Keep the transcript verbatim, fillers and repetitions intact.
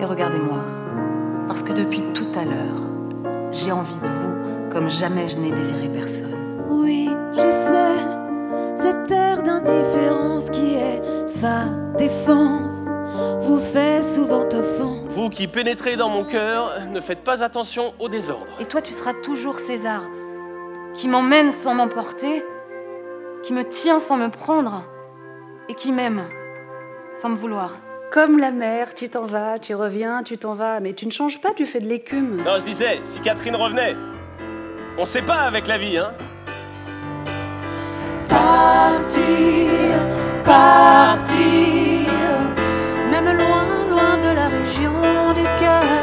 Et regardez-moi, parce que depuis tout à l'heure, j'ai envie de vous comme jamais je n'ai désiré personne. Oui, je sais, cette air d'indifférence qui est sa défense vous fait souvent offense. Vous qui pénétrez dans mon cœur, ne faites pas attention au désordre. Et toi, tu seras toujours César, qui m'emmène sans m'emporter, qui me tient sans me prendre, et qui m'aime sans me vouloir. Comme la mer, tu t'en vas, tu reviens, tu t'en vas, mais tu ne changes pas, tu fais de l'écume. Non, je disais, si Catherine revenait, on sait pas avec la vie, hein. Partir, partir, Même loin, loin de la région du cœur.